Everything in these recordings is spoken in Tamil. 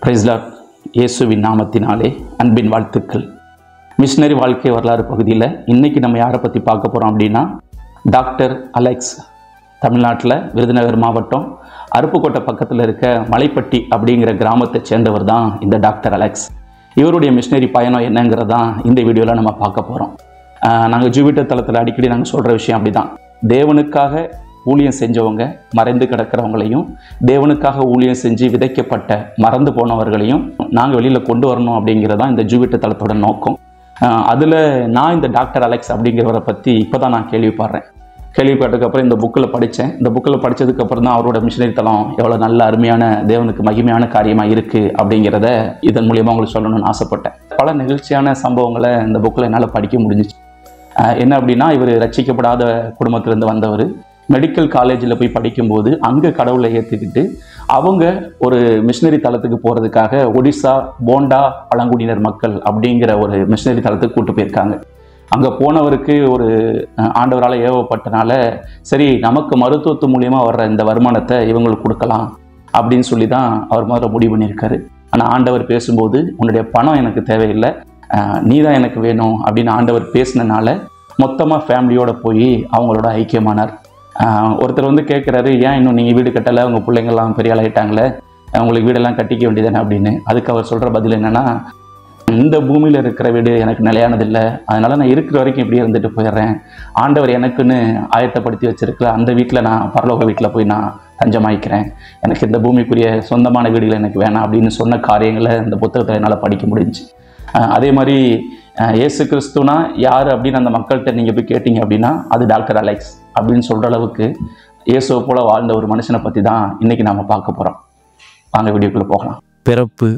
Price Lord. இயேசுவின் நாமத்தினாலே அன்பின் வாழ்த்துக்கள். மிஷனரி வாழ்க்கை வரலாறு பகுதியில் இன்றைக்கி நம்ம யாரை பற்றி பார்க்க போகிறோம் அப்படின்னா, டாக்டர் அலெக்ஸ். தமிழ்நாட்டில் விருதுநகர் மாவட்டம் அருப்புக்கோட்டை பக்கத்தில் இருக்க மலைப்பட்டி அப்படிங்கிற கிராமத்தை சேர்ந்தவர் தான் இந்த டாக்டர் அலெக்ஸ். இவருடைய மிஷனரி பயணம் என்னங்கிறதான் இந்த வீடியோவில் நம்ம பார்க்க போகிறோம். நாங்கள் ஜூபிட்டர் தளத்தில் அடிக்கடி நாங்கள் சொல்கிற விஷயம் அப்படி தான். தேவனுக்காக ஊழியம் செஞ்சவங்க, மறைந்து கிடக்கிறவங்களையும், தேவனுக்காக ஊழியம் செஞ்சு விதைக்கப்பட்ட மறந்து போனவர்களையும் நாங்கள் வெளியில் கொண்டு வரணும் அப்படிங்கிறதான் இந்த ஜூபிட்டர் தளத்தோட நோக்கம். அதில் நான் இந்த டாக்டர் அலெக்ஸ் அப்படிங்கிறவரை பற்றி இப்போ தான் நான் கேள்விப்படுறேன். கேள்விப்பட்டதுக்கப்புறம் இந்த புக்கில் படித்தேன். இந்த புக்கில் படித்ததுக்கப்புறம் தான் அவரோட மிஷனரி தளம் எவ்வளோ நல்ல அருமையான, தேவனுக்கு மகிமையான காரியமாக இருக்குது அப்படிங்கிறத இதன் மூலியமாக உங்களுக்கு சொல்லணும்னு ஆசைப்பட்டேன். பல நிகழ்ச்சியான சம்பவங்களை இந்த புக்கில் என்னால் படிக்க முடிஞ்சிச்சு. என்ன அப்படின்னா, இவர் ரட்சிக்கப்படாத குடும்பத்திலேருந்து வந்தவர். மெடிக்கல் காலேஜில் போய் படிக்கும்போது அங்கே கடவுளை ஏற்றுக்கிட்டு அவங்க ஒரு மிஷனரி தளத்துக்கு போகிறதுக்காக ஒடிசா போண்டா பழங்குடியினர் மக்கள் அப்படிங்கிற ஒரு மிஷனரி தளத்துக்கு கூட்டு போயிருக்காங்க. அங்கே போனவருக்கு ஒரு ஆண்டவரால் ஏவப்பட்டனால, சரி நமக்கு மருத்துவத்து மூலியமாக வர்ற இந்த வருமானத்தை இவங்களுக்கு கொடுக்கலாம் அப்படின்னு சொல்லி தான் அவர் முதல்ல முடிவு பண்ணியிருக்காரு. ஆனால் ஆண்டவர் பேசும்போது, உன்னுடைய பணம் எனக்கு தேவையில்லை, நீ தான் எனக்கு வேணும் அப்படின்னு ஆண்டவர் பேசினனால மொத்தமாக ஃபேமிலியோடு போய் அவங்களோட ஐக்கியமானார். ஒருத்தர் வந்து கேட்குறாரு, ஏன் இன்னும் நீங்கள் வீடு கட்டலை, உங்கள் பிள்ளைங்கள்லாம் பெரிய ஆளாயிட்டாங்களே, உங்களுக்கு வீடெல்லாம் கட்டிக்க வேண்டியதானே அப்படின்னு. அதுக்கு அவர் சொல்கிற பதில் என்னென்னா, இந்த பூமியில் இருக்கிற வீடு எனக்கு நிலையானதில்லை, அதனால் நான் இருக்கிற வரைக்கும் இப்படியே இருந்துட்டு போயிடுறேன். ஆண்டவர் எனக்குன்னு ஆயத்தப்படுத்தி வச்சிருக்கல அந்த வீட்டில் நான் பரலோக வீட்டில் போய் நான் தஞ்சமாயிக்கிறேன். எனக்கு இந்த பூமிக்குரிய சொந்தமான வீடுகள் எனக்கு வேணாம் அப்படின்னு சொன்ன காரியங்களை இந்த புத்தகத்தில் என்னால் படிக்க முடிஞ்சுச்சு. அதே மாதிரி இயேசு கிறிஸ்துனா யார் அப்படின்னு அந்த மக்கள்கிட்ட நீங்கள் போய் கேட்டீங்க அப்படின்னா, அது டாக்டர் அலெக்ஸ் அப்படின்னு சொல்கிற அளவுக்கு இயேசுவை போல வாழ்ந்த ஒரு மனுஷனை பற்றி தான் இன்றைக்கி நாம் பார்க்க போகிறோம். வாங்க வீடியோக்குள்ளே போகலாம். பிறப்பு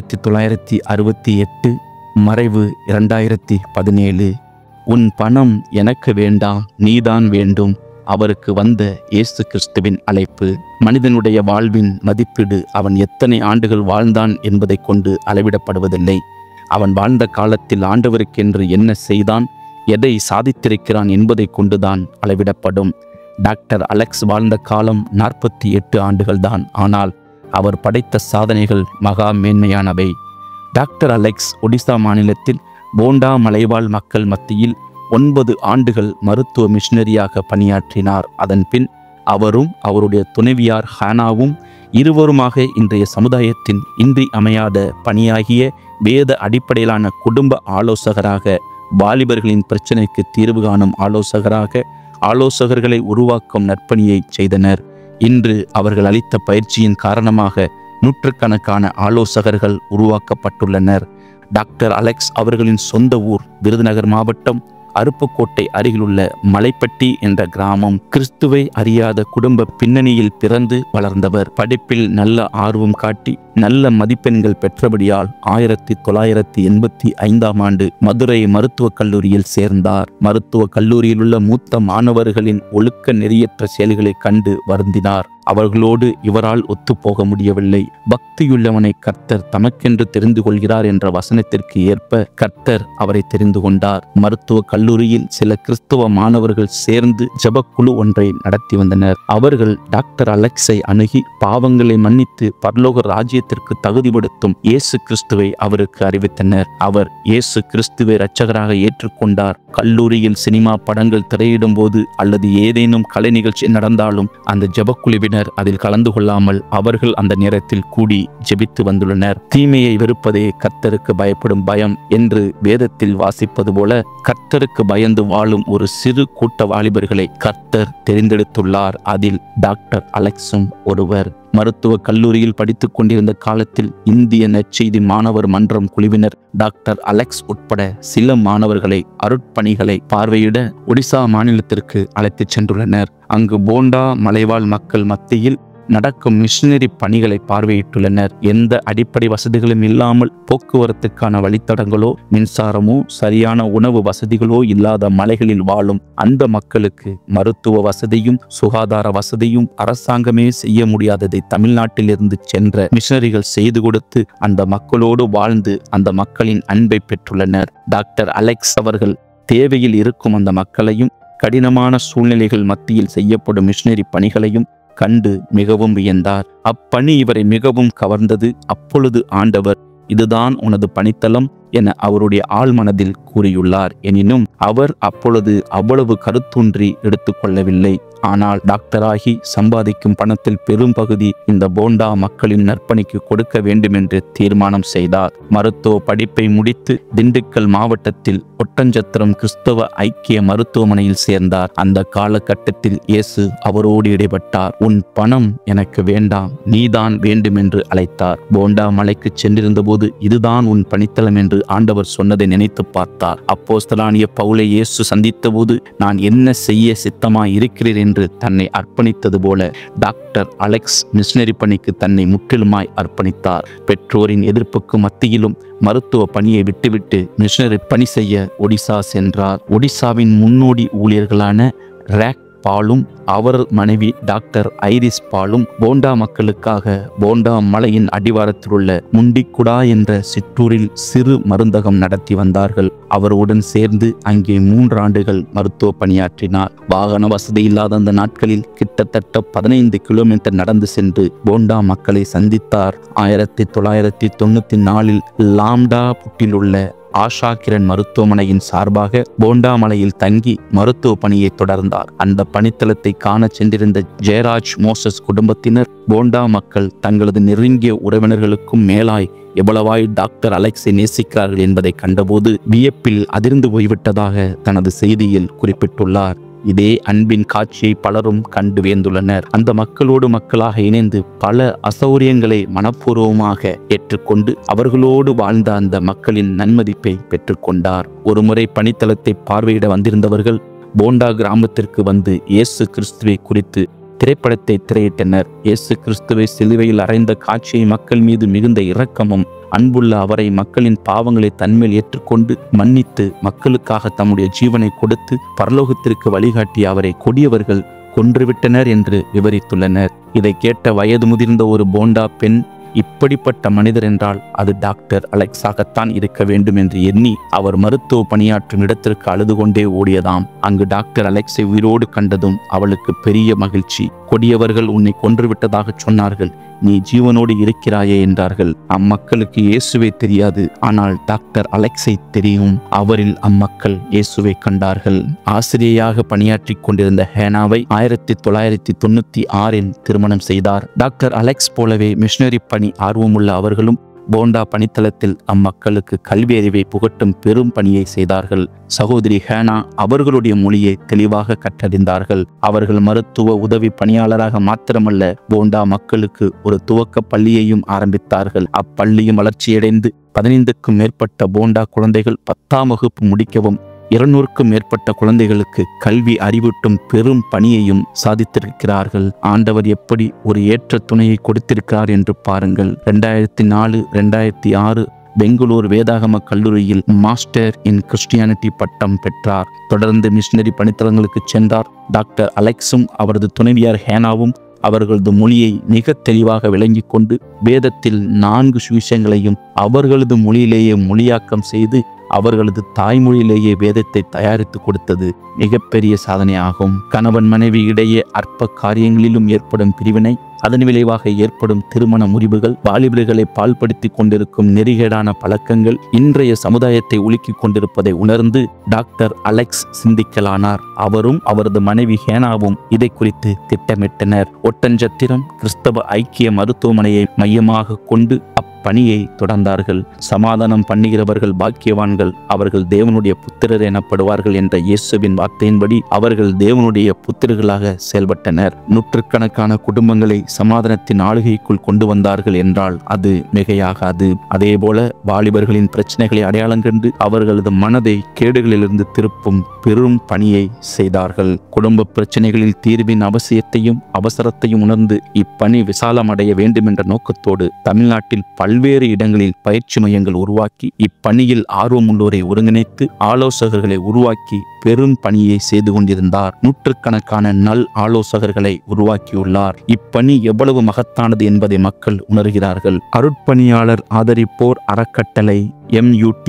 1968, மறைவு 2017. உன் பணம் எனக்கு வேண்டாம், நீதான் வேண்டும். அவருக்கு வந்த இயேசு கிறிஸ்துவின் அழைப்பு. மனிதனுடைய வாழ்வின் மதிப்பீடு அவன் எத்தனை ஆண்டுகள் வாழ்ந்தான் என்பதை கொண்டு அளவிடப்படுவதில்லை. அவன் வாழ்ந்த காலத்தில் ஆண்டவருக்கென்று என்ன செய்தான், எதை சாதித்திருக்கிறான் என்பதை கொண்டுதான் அளவிடப்படும். டாக்டர் அலெக்ஸ் வாழ்ந்த காலம் 48 ஆண்டுகள்தான். ஆனால் அவர் படைத்த சாதனைகள் மகா மேன்மையானவை. டாக்டர் அலெக்ஸ் ஒடிசா மாநிலத்தில் போண்டா மலைவாழ் மக்கள் மத்தியில் 9 ஆண்டுகள் மருத்துவ மிஷனரியாக பணியாற்றினார். அதன் பின் அவரும் அவருடைய துணைவியார் ஹானாவும் இருவருமாக இன்றைய சமுதாயத்தின் இன்றி அமையாத பணியாகிய வேத அடிப்படையிலான குடும்ப ஆலோசகராக, வாலிபர்களின் பிரச்சனைக்கு தீர்வு காணும் ஆலோசகர்களை உருவாக்கும் நற்பணியை செய்தனர். இன்று அவர்கள் அளித்த பயிற்சியின் காரணமாக நூற்றுக்கணக்கான ஆலோசகர்கள் உருவாக்கப்பட்டுள்ளனர். டாக்டர் அலெக்ஸ் அவர்களின் சொந்த ஊர் விருதுநகர் மாவட்டம் அருப்புக்கோட்டை அருகிலுள்ள மலைப்பட்டி என்ற கிராமம். கிறிஸ்துவை அறியாத குடும்ப பின்னணியில் பிறந்து வளர்ந்தவர். படிப்பில் நல்ல ஆர்வம் காட்டி நல்ல மதிப்பெண்கள் பெற்றபடியால் 1985ஆம் ஆண்டு மதுரை மருத்துவக் கல்லூரியில் சேர்ந்தார். மருத்துவக் கல்லூரியில் உள்ள மூத்த மாணவர்களின் ஒழுக்க நெறியற்ற செயல்களை கண்டு வருந்தினார். அவர்களோடு இவரால் ஒத்துப்போக முடியவில்லை. பக்தியுள்ளவனை கர்த்தர் தமக்கென்று தெரிந்து கொள்கிறார் என்ற வசனத்திற்கு ஏற்ப கர்த்தர் அவரை தெரிந்து கொண்டார். மருத்துவ கல்லூரியில் சில கிறிஸ்தவ மாணவர்கள் சேர்ந்து ஜெபக்குழு ஒன்றை நடத்தி வந்தனர். அவர்கள் டாக்டர் அலெக்ஸை அணுகி பாவங்களை மன்னித்து பரலோக ராஜ்யத்திற்கு தகுதிப்படுத்தும் இயேசு கிறிஸ்துவை அவருக்கு அறிவித்தனர். அவர் இயேசு கிறிஸ்துவை இரட்சகராக ஏற்றுக்கொண்டார். கல்லூரியில் சினிமா படங்கள் திரையிடும் போது அல்லது ஏதேனும் கலை நிகழ்ச்சி நடந்தாலும் அந்த ஜெபக்குழுவினர் அதில் கலந்து கொள்ளாமல் அவர்கள் அந்த நேரத்தில் கூடி ஜெபித்து வந்துள்ளனர். தீமையை வெறுப்பதே கர்த்தருக்கு பயப்படும் பயம் என்று வேதத்தில் வாசிப்பது போல கர்த்தருக்கு பயந்து வாழும் ஒரு சிறு கூட்ட வாலிபர்களை கர்த்தர் தெரிந்தெடுத்துள்ளார். அதில் டாக்டர் அலெக்ஸும் ஒருவர். மருத்துவ கல்லூரியில் படித்துக் கொண்டிருந்த காலத்தில் இந்திய நற்செய்தி மாணவர் மன்றம் குழுவினர் டாக்டர் அலெக்ஸ் உட்பட சில மாணவர்களை அருட்பணிகளை பார்வையிட ஒடிசா மாநிலத்திற்கு அழைத்துச் சென்றுள்ளனர். அங்கு போண்டா மலைவாழ் மக்கள் மத்தியில் நடக்கும் மிஷனரி பணிகளை பார்வையிட்டுள்ளனர். எந்த அடிப்படை வசதிகளும் இல்லாமல் போக்குவரத்துக்கான வழித்தடங்களோ மின்சாரமோ சரியான உணவு வசதிகளோ இல்லாத மலைகளில் வாழும் அந்த மக்களுக்கு மருத்துவ வசதியும் சுகாதார வசதியும் அரசாங்கமே செய்ய முடியாததை தமிழ்நாட்டிலிருந்து சென்ற மிஷனரிகள் செய்து கொடுத்து அந்த மக்களோடு வாழ்ந்து அந்த மக்களின் அன்பை பெற்றுள்ளனர். டாக்டர் அலெக்ஸ் அவர்கள் தேவையில் இருக்கும் அந்த மக்களையும் கடினமான சூழ்நிலைகள் மத்தியில் செய்யப்படும் மிஷனரி பணிகளையும் கண்டு மிகவும் வியந்தார். அப்பணி இவரை மிகவும் கவர்ந்தது. அப்பொழுது ஆண்டவர், இதுதான் உனது பணித்தலம் என அவருடைய ஆழ்மனதில் கூறியுள்ளார். எனினும் அவர் அப்பொழுது அவ்வளவு கருத்தூன்றி எடுத்துக்கொள்ளவில்லை. ஆனால் டாக்டராகி சம்பாதிக்கும் பணத்தில் பெரும் பகுதி இந்த போண்டா மக்களின் நற்பணிக்கு கொடுக்க வேண்டும் என்று தீர்மானம் செய்தார். மருத்துவ படிப்பை முடித்து திண்டுக்கல் மாவட்டத்தில் ஒட்டஞ்சத்திரம் கிறிஸ்தவ ஐக்கிய மருத்துவமனையில் சேர்ந்தார். அந்த காலகட்டத்தில் இயேசு அவரோடு இடைப்பட்டார். உன் பணம் எனக்கு வேண்டாம், நீதான் வேண்டும் என்று அழைத்தார். போண்டா மலைக்கு சென்றிருந்த போது இதுதான் உன் பணித்தலம் என்று ஆண்டவர் சொன்னதை நினைத்து பார்த்தார். அப்போஸ்தலனாகிய பவுலை இயேசு சந்தித்த போது, நான் என்ன செய்ய சித்தமாய் இருக்கிறேன் என்று தன்னை அர்ப்பணித்தது போல டாக்டர் அலெக்ஸ் மிஷனரி பணிக்கு தன்னை முற்றிலுமாய் அர்ப்பணித்தார். பெற்றோரின் எதிர்ப்புக்கு மத்தியிலும் மருத்துவ பணியை விட்டுவிட்டு மிஷனரி பணி செய்ய ஒடிசா சென்றார். ஒடிசாவின் முன்னோடி ஊழியர்களான ரேக் பாலும் அவர் மனைவி டாக்டர் ஐரிஸ் பாலும் போண்டா மக்களுக்காக போண்டா மலையின் அடிவாரத்தில் உள்ள முண்டிக்குடா என்ற சிற்றூரில் சிறு மருந்தகம் நடத்தி வந்தார்கள். அவருடன் சேர்ந்து அங்கே 3 ஆண்டுகள் மருத்துவ பணியாற்றினார். வாகன வசதி இல்லாத அந்த நாட்களில் கிட்டத்தட்ட 15 கிலோமீட்டர் நடந்து சென்று போண்டா மக்களை சந்தித்தார். 1994 லாம்டா புட்டில் உள்ள ஆஷா கிரண் மருத்துவமனையின் சார்பாக போண்டா மலையில் தங்கி மருத்துவ பணியை தொடர்ந்தார். அந்த பணித்தளத்தை காண சென்றிருந்த ஜெயராஜ் மோசஸ் குடும்பத்தினர் போண்டா மக்கள் தங்களது நெருங்கிய உறவினர்களுக்கும் மேலாய் எவ்வளவாய் டாக்டர் அலெக்ஸை நேசிக்கிறார்கள் என்பதை கண்டபோது வியப்பில் அதிர்ந்து போய்விட்டதாக தனது செய்தியில் குறிப்பிட்டுள்ளார். இதே அன்பின் காட்சியை பலரும் கண்டு வியந்துள்ளனர். அந்த மக்களோடு மக்களாக இணைந்து பல அசௌரியங்களை மனப்பூர்வமாக ஏற்றுக்கொண்டு அவர்களோடு வாழ்ந்த அந்த மக்களின் நன்மதிப்பை பெற்றுக்கொண்டார். ஒருமுறை பணித்தளத்தை பார்வையிட வந்திருந்தவர்கள் போண்டா கிராமத்திற்கு வந்து இயேசு கிறிஸ்துவை குறித்து திரைப்படத்தை திரையிட்டனர். இயேசு கிறிஸ்துவை சிலுவையில் அறைந்த காட்சியை மக்கள் மீது மிகுந்த இரக்கமும் அன்புள்ள அவரை மக்களின் பாவங்களை தன்மேல் ஏற்றுக்கொண்டு மன்னித்து மக்களுக்காக தம்முடைய ஜீவனை கொடுத்து பரலோகத்திற்கு வழிகாட்டிய அவரை கொடியவர்கள் கொன்றுவிட்டனர் என்று விவரித்துள்ளனர். இதை கேட்ட வயது முதிர்ந்த ஒரு போண்டா பெண், இப்படிப்பட்ட மனிதர் என்றால் அது டாக்டர் அலெக்ஸாகத்தான் இருக்க வேண்டும் என்று எண்ணி அவர் மருத்துவ பணியாற்றும் இடத்திற்கு அழுது கொண்டே ஓடியதாம். அங்கு டாக்டர் அலெக்ஸை உயிரோடு கண்டதும் அவளுக்கு பெரிய மகிழ்ச்சி. கொடியவர்கள் உன்னை கொன்றுவிட்டதாக சொன்னார்கள், நீ ஜீவனோடு இருக்கிறாயே என்றார்கள். அம்மக்களுக்கு இயேசுவை தெரியாது, ஆனால் டாக்டர் அலெக்ஸை தெரியும். அவரில் அம்மக்கள் இயேசுவை கண்டார்கள். ஆசிரியையாக பணியாற்றி கொண்டிருந்த ஹேனாவை 1996 திருமணம் செய்தார். டாக்டர் அலெக்ஸ் போலவே மிஷனரி பணி ஆர்வமுள்ள அவர்களும் போண்டா பணித்தளத்தில் அம்மக்களுக்கு கல்வி அறிவை புகட்டும் பெரும் பணியை செய்தார்கள். சகோதரி ஹேனா அவர்களுடைய மொழியை தெளிவாக கற்றறிந்தார்கள். அவர்கள் மருத்துவ உதவி பணியாளராக மாத்திரமல்ல, போண்டா மக்களுக்கு ஒரு துவக்க பள்ளியையும் ஆரம்பித்தார்கள். அப்பள்ளியும் வளர்ச்சியடைந்து 15க்கும் மேற்பட்ட போண்டா குழந்தைகள் 10ஆம் வகுப்பு முடிக்கவும் 200க்கும் மேற்பட்ட குழந்தைகளுக்கு கல்வி அறிவூட்டும் பெரும் பணியையும் சாதித்திருக்கிறார்கள். ஆண்டவர் எப்படி ஒரு ஏற்ற துணையை கொடுத்திருக்கிறார் என்று பாருங்கள். 2004-2006 பெங்களூர் வேதாகம கல்லூரியில் மாஸ்டர் இன் கிறிஸ்டியானிட்டி பட்டம் பெற்றார். தொடர்ந்து மிஷனரி பணித்தளங்களுக்கு சென்றார். டாக்டர் அலெக்ஸும் அவரது துணைவியார் ஹேனாவும் அவர்களது மொழியை மிக தெளிவாக விளங்கி கொண்டு வேதத்தில் 4 சுவிசேஷங்களையும் அவர்களது மொழியிலேயே மொழியாக்கம் செய்து அவர்களது தாய்மொழியிலேயே வேதத்தை தயாரித்து கொடுத்தது மிகப்பெரிய சாதனையாகும். கணவன் மனைவி இடையே அற்ப காரியங்களிலும் ஏற்படும் பிரிவினை, அதன் விளைவாக ஏற்படும் திருமண முறிவுகள், வாலிபர்களை பால்படுத்தி கொண்டிருக்கும் நெறிகேடான பழக்கங்கள் இன்றைய சமுதாயத்தை உலுக்கிக் கொண்டிருப்பதை உணர்ந்து டாக்டர் அலெக்ஸ் சிந்திக்கலானார். அவரும் அவரது மனைவி ஹேனாவும் இதை குறித்து திட்டமிட்டனர். ஒட்டஞ்சத்திரம் கிறிஸ்தவ ஐக்கிய மருத்துவமனையை மையமாக கொண்டு அப்பணியை தொடர்ந்தார்கள். சமாதானம் பண்ணுகிறவர்கள் பாக்கியவான்கள், அவர்கள் தேவனுடைய புத்திரர் எனப்படுவார்கள் என்ற இயேசுவின் வார்த்தையின்படி அவர்கள் தேவனுடைய புத்திரர்களாக செயல்பட்டனர். நூற்றுக்கணக்கான குடும்பங்களை சமாதானத்தின் ஆளுகைக்குள் கொண்டு வந்தார்கள் என்றால் அது மிகையாகாது. அதேபோல வாலிபர்களின் பிரச்சனைகளை அடையாளம் கண்டு அவர்களது மனதை கேடுகளிலிருந்து திருப்பும் பெரும் பணியை செய்தார்கள். குடும்ப பிரச்சனைகளில் தீர்வின் அவசியத்தையும் அவசரத்தையும் உணர்ந்து இப்பணி விசாலமடைய வேண்டும் என்ற நோக்கத்தோடு தமிழ்நாட்டில் பல்வேறு இடங்களில் பயிற்சி மையங்கள் உருவாக்கி இப்பணியில் ஆர்வம் உள்ளோரை ஒருங்கிணைத்து ஆலோசகர்களை உருவாக்கி பெரும் பணியை செய்து கொண்டிருந்தார். நூற்றுக்கணக்கான நல் ஆலோசகர்களை உருவாக்கியுள்ளார். இப்பணி எவ்வளவு மகத்தானது என்பதை மக்கள் உணர்கிறார்கள். அருட்பணியாளர் ஆதரிப்போர் அறக்கட்டளை MUT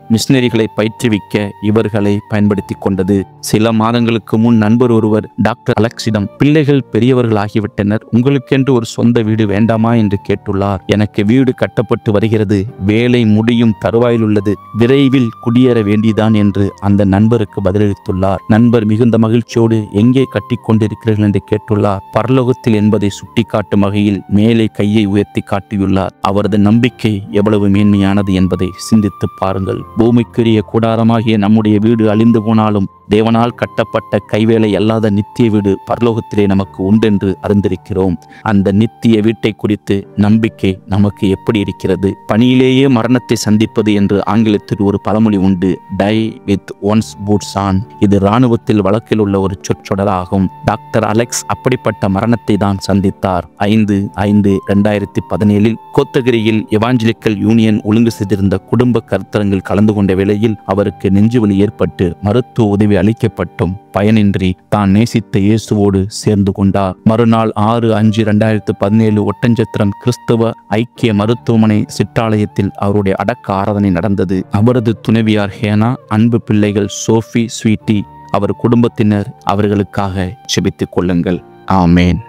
மிஷனரிகளை பயிற்றுவிக்க இவர்களை பயன்படுத்தி கொண்டது. சில மாதங்களுக்கு முன் நண்பர் ஒருவர் டாக்டர் அலெக்ஸிடம், பிள்ளைகள் பெரியவர்கள் ஆகிவிட்டனர், உங்களுக்கென்று ஒரு சொந்த வீடு வேண்டாமா என்று கேட்டுள்ளார். எனக்கு வீடு கட்டப்பட்டு வருகிறது, வேலை முடியும் தருவாயில் உள்ளது, விரைவில் குடியேற வேண்டிதான் என்று அந்த நண்பருக்கு பதிலளித்துள்ளார். நண்பர் மிகுந்த மகிழ்ச்சியோடு, எங்கே கட்டி கொண்டிருக்கிறீர்கள் என்று கேட்டுள்ளார். பரலோகத்தில் என்பதை சுட்டிக்காட்டும் வகையில் மேலே கையை உயர்த்தி காட்டியுள்ளார். அவரது நம்பிக்கை எவ்வளவு மேன்மையானது என்பதை சிந்தித்து பாருங்கள். பூமிக்குரிய கூடாரமாகிய நம்முடைய வீடு அழிந்து போனாலும் தேவனால் கட்டப்பட்ட கைவேலை அல்லாத நித்திய வீடு பரலோகத்திலே நமக்கு உண்டென்று அறிந்திருக்கிறோம். அந்த நித்திய வீட்டை குறித்து நம்பிக்கை நமக்கு எப்படி இருக்கிறது? பணியிலேயே மரணத்தை சந்திப்பது என்று ஆங்கிலத்தில் ஒரு பழமொழி உண்டு, die with one's boots on. இது இராணுவத்தில் வழக்கில் உள்ள ஒரு சொற்றொடராகும். டாக்டர் அலெக்ஸ் அப்படிப்பட்ட மரணத்தை தான் சந்தித்தார். 5/5/2017 கோத்தகிரியில் எவாஞ்சலிக்கல் யூனியன் ஒழுங்கு செய்திருந்த குடும்ப கருத்தரங்கில் கலந்து கொண்ட வேளையில் அவருக்கு நெஞ்சுவலி ஏற்பட்டு மருத்துவ உதவி அளிக்கப்பட்டும் பயனின்றி தான் நேசித்த இயேசுவோடு சேர்ந்து கொண்டார். மறுநாள் 6/5/2017 ஒட்டஞ்சத்திரம் கிறிஸ்தவ ஐக்கிய மருத்துவமனை சிற்றாலயத்தில் அவருடைய அடக்க ஆராதனை நடந்தது. அவரது துணைவியார் ஹேனா, அன்பு பிள்ளைகள் சோஃபி, ஸ்வீட்டி, அவர் குடும்பத்தினர், அவர்களுக்காக ஜெபித்துக் கொள்ளுங்கள். ஆமேன்.